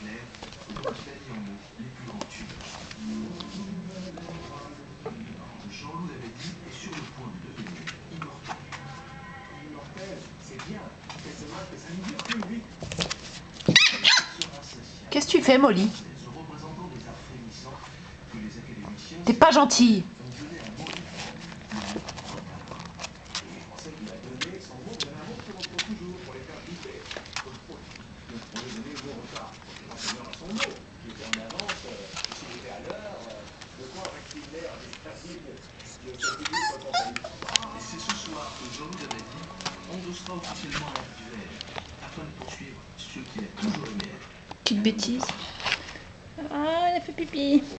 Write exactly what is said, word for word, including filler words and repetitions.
Qu'est-ce que tu fais, Molly? T'es pas gentille. C'est ce soir que Jean-Loup Dabadi endossera officiellement l'actuel afin de poursuivre ce qui a toujours aimé. Petite bêtise. Ah, elle a fait pipi.